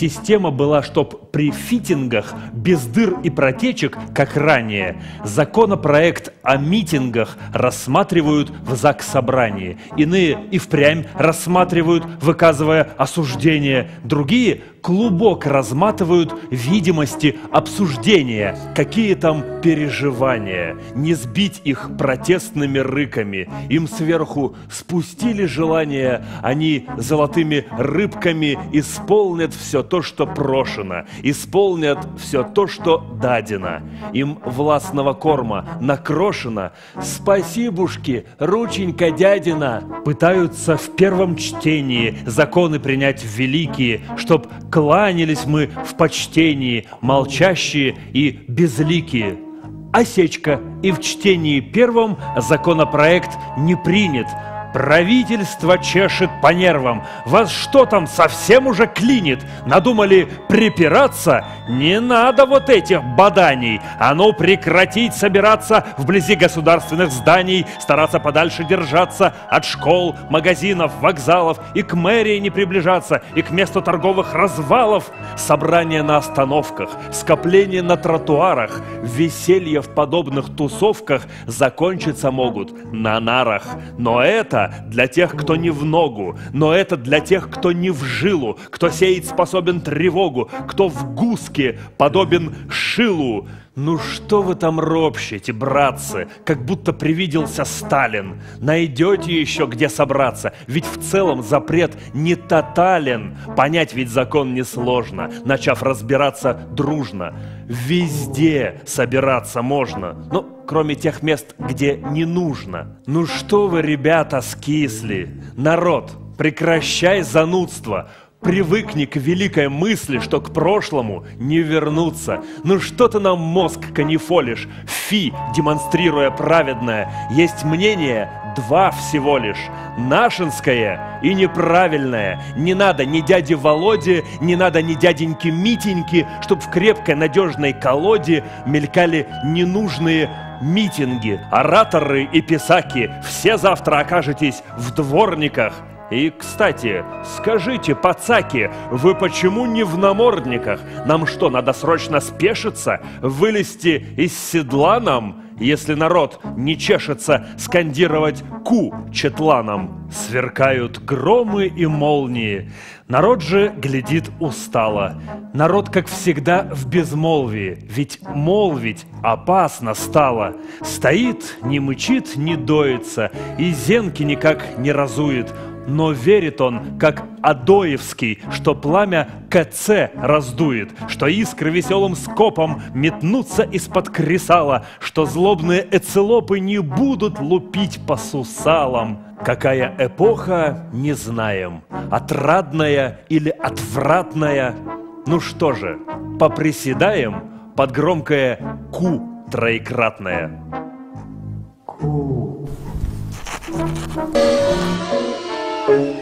система была, чтоб при фитингах без дыр и протечек, как ранее, законопроект о митингах рассматривают в Заксобрании. Иные и впрямь рассматривают, выказывая осуждение. Другие клубок разматывают видимости обсуждения. Какие там переживания? Не сбить их протестными рыками. Им сверху спустили желание. Они золотыми рыбками исполнят все то, что прошено. Исполнят все то, что дадено. Им властного корма накрошено. Спасибушки, рученька дядина. Пытаются в первом чтении законы принять великие, чтоб кланялись мы в почтении, молчащие и безликие. Осечка, и в чтении первом законопроект не принят. Правительство чешет по нервам. Вас что там, совсем уже клинит? Надумали припираться? Не надо вот этих боданий. А ну прекратить собираться вблизи государственных зданий, стараться подальше держаться от школ, магазинов, вокзалов, и к мэрии не приближаться, и к месту торговых развалов. Собрания на остановках, скопления на тротуарах, веселье в подобных тусовках закончиться могут на нарах. Но это для тех, кто не в ногу, но это для тех, кто не в жилу, кто сеять способен тревогу, кто в гуске подобен шилу. Ну что вы там ропщете, братцы, как будто привиделся Сталин? Найдете еще где собраться, ведь в целом запрет не тотален. Понять ведь закон несложно, начав разбираться дружно. Везде собираться можно, ну, кроме тех мест, где не нужно. Ну что вы, ребята, скисли? Народ, прекращай занудство. Привыкни к великой мысли, что к прошлому не вернуться. Ну что ты нам мозг канифолишь, фи, демонстрируя праведное? Есть мнение два всего лишь, нашинское и неправильное. Не надо ни дяде Володе, не надо ни дяденьке Митеньке, чтоб в крепкой надежной колоде мелькали ненужные митинги. Ораторы и писаки, все завтра окажетесь в дворниках. И, кстати, скажите, пацаки, вы почему не в намордниках? Нам что, надо срочно спешиться? Вылезти из седла нам? Если народ не чешется скандировать «ку» четланам? Сверкают громы и молнии. Народ же глядит устало. Народ, как всегда, в безмолвии. Ведь молвить опасно стало. Стоит, не мычит, не доится, и зенки никак не разует. Но верит он, как Адоевский, что пламя КЦ раздует, что искры веселым скопом метнутся из-под кресала, что злобные эцелопы не будут лупить по сусалам. Какая эпоха, не знаем, отрадная или отвратная. Ну что же, поприседаем под громкое «ку» троекратное. Ку.